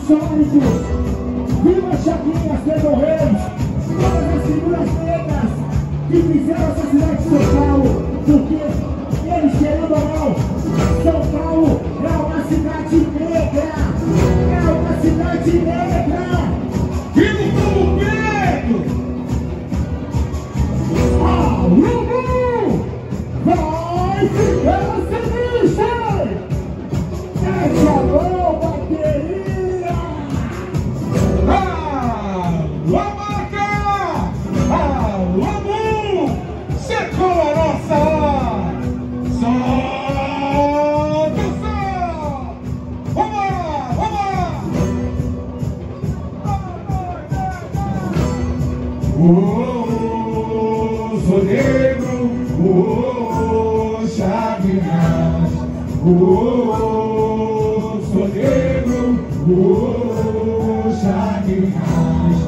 Sônico, Vila Chaguinha, Pedro Reis, todas as figuras negras que fizeram essa cidade de São Paulo, porque eles, querendo ou não, São Paulo é uma cidade negra, é uma cidade negra. Vivo como Pedro! Alô, vai ficar feliz, essa alô, bateria! Alô, Marca! Alô, Mu! Chegou a nossa hora! Solta o som! Vamos lá, vamos lá! Sou negro, Chaguinhas. Sou negro, Chaguinhas.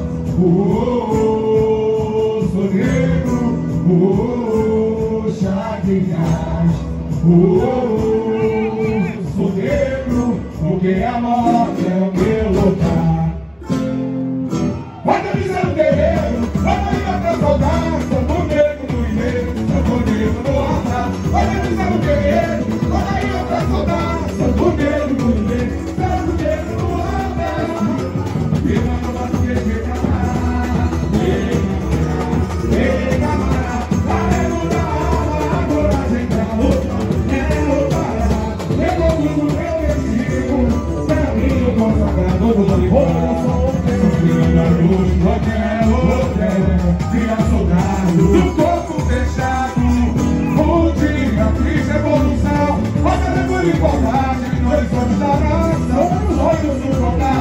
Sou negro, Chaguinhas. Sou negro, porque a morte é o meu lugar. Pode avisar o guerreiro, pode ligar pra saudade. Sou negro no enredo, sou negro no altar. Pode avisar o guerreiro, pode ligar pra saudade. Sou negro no enredo, sou negro no altar. E manda uma guerreira pra lá. Ei, camarada, carrego na alma a coragem pra luta. Quero parar, pegou tudo meu destino. Pra mim eu consagrado do livro. Vira soldado do corpo fechado, última triste evolução. Roda de igualdade, nós somos da nação, olhos no combate.